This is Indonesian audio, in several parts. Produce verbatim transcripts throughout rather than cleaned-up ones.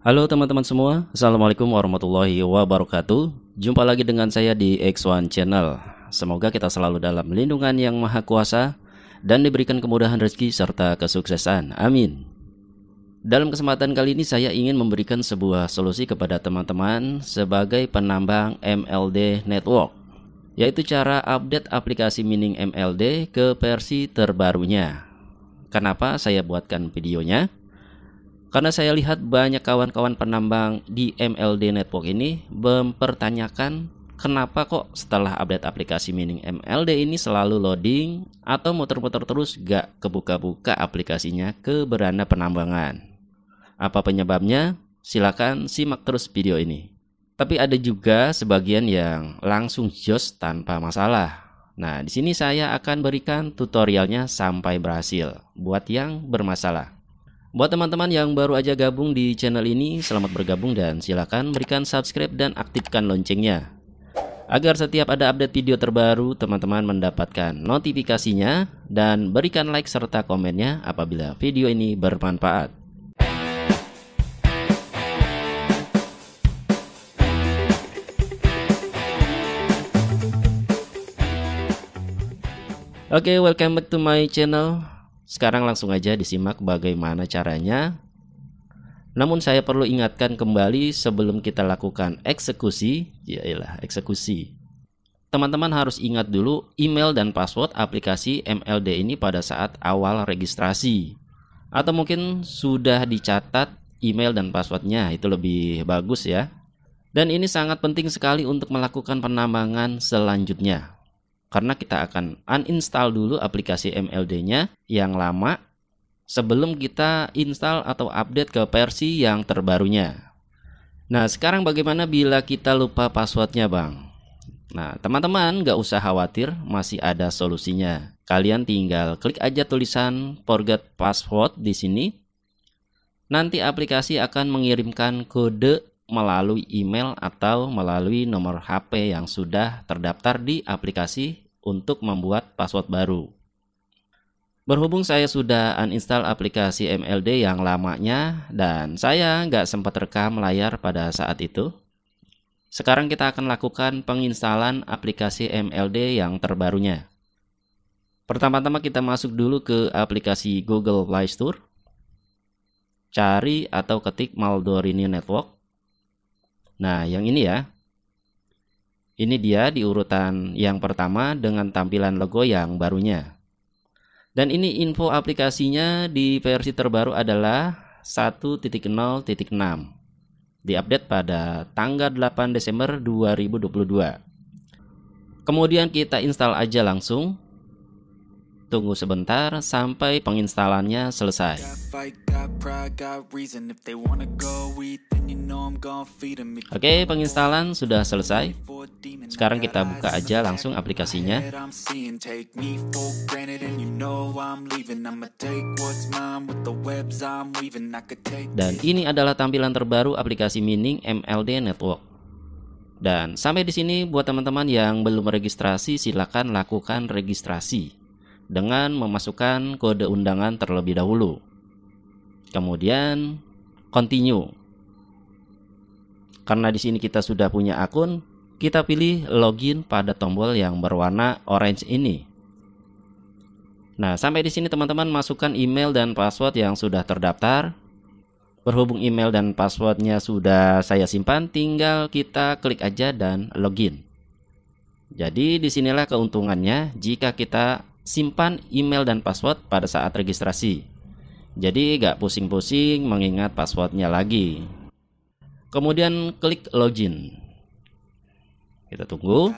Halo teman-teman semua, Assalamualaikum warahmatullahi wabarakatuh. Jumpa lagi dengan saya di X satu Channel. Semoga kita selalu dalam lindungan yang maha kuasa dan diberikan kemudahan rezeki serta kesuksesan, amin. Dalam kesempatan kali ini saya ingin memberikan sebuah solusi kepada teman-teman sebagai penambang M L D Network, yaitu cara update aplikasi mining M L D ke versi terbarunya. Kenapa saya buatkan videonya? Karena saya lihat banyak kawan-kawan penambang di M L D Network ini mempertanyakan kenapa kok setelah update aplikasi mining M L D ini selalu loading atau muter-muter terus gak kebuka-buka aplikasinya ke beranda penambangan. Apa penyebabnya? Silakan simak terus video ini. Tapi ada juga sebagian yang langsung jos tanpa masalah. Nah, di sini saya akan berikan tutorialnya sampai berhasil buat yang bermasalah. Buat teman-teman yang baru aja gabung di channel ini, selamat bergabung dan silakan berikan subscribe dan aktifkan loncengnya agar setiap ada update video terbaru teman-teman mendapatkan notifikasinya, dan berikan like serta komennya apabila video ini bermanfaat. Oke, okay, welcome back to my channel. Sekarang langsung aja disimak bagaimana caranya. Namun saya perlu ingatkan kembali sebelum kita lakukan eksekusi, yailah eksekusi. Teman-teman harus ingat dulu email dan password aplikasi M L D ini pada saat awal registrasi. Atau mungkin sudah dicatat email dan passwordnya, itu lebih bagus ya. Dan ini sangat penting sekali untuk melakukan penambangan selanjutnya. Karena kita akan uninstall dulu aplikasi M L D-nya yang lama sebelum kita install atau update ke versi yang terbarunya. Nah, sekarang bagaimana bila kita lupa passwordnya, Bang? Nah, teman-teman gak usah khawatir, masih ada solusinya. Kalian tinggal klik aja tulisan forget password di sini. Nanti aplikasi akan mengirimkan kode melalui email atau melalui nomor H P yang sudah terdaftar di aplikasi untuk membuat password baru. Berhubung saya sudah uninstall aplikasi M L D yang lamanya dan saya nggak sempat rekam layar pada saat itu, sekarang kita akan lakukan penginstalan aplikasi M L D yang terbarunya. Pertama-tama kita masuk dulu ke aplikasi Google Play Store, cari atau ketik Maldorini Network. Nah, yang ini ya. Ini dia di urutan yang pertama dengan tampilan logo yang barunya. Dan ini info aplikasinya di versi terbaru adalah satu titik nol titik enam. Diupdate pada tanggal delapan Desember dua ribu dua puluh dua. Kemudian kita install aja langsung. Tunggu sebentar sampai penginstalannya selesai. Oke, penginstalan sudah selesai. Sekarang kita buka aja langsung aplikasinya. Dan ini adalah tampilan terbaru aplikasi mining M L D Network. Dan sampai di sini buat teman-teman yang belum registrasi, silakan lakukan registrasi dengan memasukkan kode undangan terlebih dahulu. Kemudian continue. Karena di sini kita sudah punya akun, kita pilih login pada tombol yang berwarna orange ini. Nah, sampai di sini teman-teman masukkan email dan password yang sudah terdaftar. Berhubung email dan passwordnya sudah saya simpan, tinggal kita klik aja dan login. Jadi disinilah keuntungannya jika kita simpan email dan password pada saat registrasi. Jadi gak pusing-pusing mengingat passwordnya lagi. Kemudian klik login. Kita tunggu.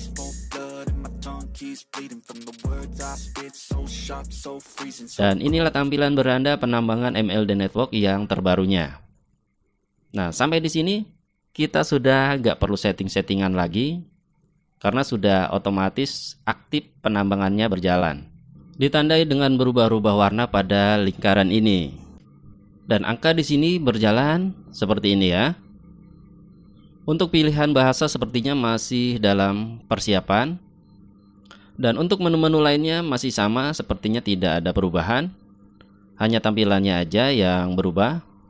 Dan inilah tampilan beranda penambangan M L D Network yang terbarunya. Nah, sampai di sini kita sudah gak perlu setting-settingan lagi, karena sudah otomatis aktif penambangannya berjalan. Ditandai dengan berubah-ubah warna pada lingkaran ini. Dan angka di sini berjalan seperti ini ya. Untuk pilihan bahasa sepertinya masih dalam persiapan. Dan untuk menu-menu lainnya masih sama, sepertinya tidak ada perubahan. Hanya tampilannya aja yang berubah.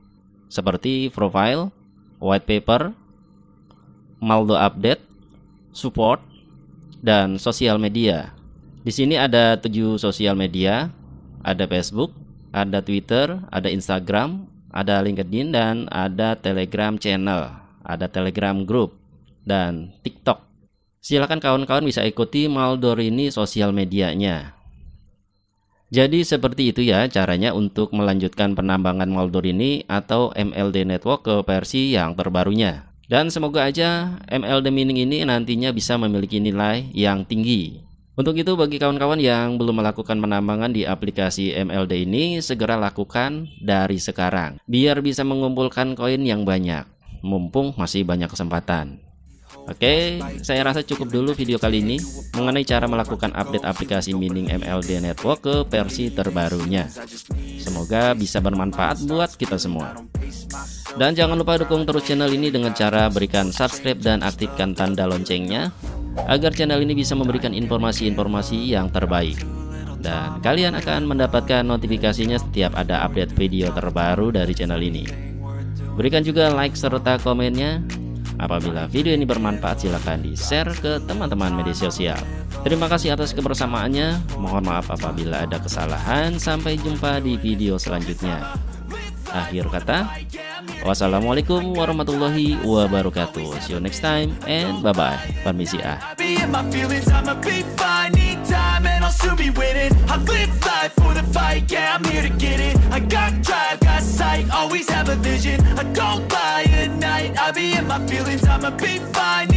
seperti profile, white paper, Maldo update, support, dan sosial media. Di sini ada tujuh sosial media, ada Facebook, ada Twitter, ada Instagram, ada LinkedIn, dan ada Telegram channel, ada Telegram group, dan TikTok. Silakan kawan-kawan bisa ikuti Maldor ini sosial medianya. Jadi seperti itu ya caranya untuk melanjutkan penambangan Maldor ini atau M L D Network ke versi yang terbarunya. Dan semoga aja M L D Mining ini nantinya bisa memiliki nilai yang tinggi. Untuk itu bagi kawan-kawan yang belum melakukan penambangan di aplikasi M L D ini, segera lakukan dari sekarang biar bisa mengumpulkan koin yang banyak, mumpung masih banyak kesempatan. Oke, saya rasa cukup dulu video kali ini mengenai cara melakukan update aplikasi mining M L D Network ke versi terbarunya. Semoga bisa bermanfaat buat kita semua. Dan jangan lupa dukung terus channel ini dengan cara berikan subscribe dan aktifkan tanda loncengnya, agar channel ini bisa memberikan informasi-informasi yang terbaik. Dan kalian akan mendapatkan notifikasinya setiap ada update video terbaru dari channel ini. Berikan juga like serta komennya. Apabila video ini bermanfaat, silahkan di-share ke teman-teman media sosial. Terima kasih atas kebersamaannya. Mohon maaf apabila ada kesalahan. Sampai jumpa di video selanjutnya. Akhir kata, wassalamualaikum warahmatullahi wabarakatuh. See you next time and bye-bye. Permisi ah. Soon be winning. I live life for the fight, yeah, I'm here to get it. I got drive, got sight, always have a vision. I don't lie at night, I be in my feelings, I'ma be fine.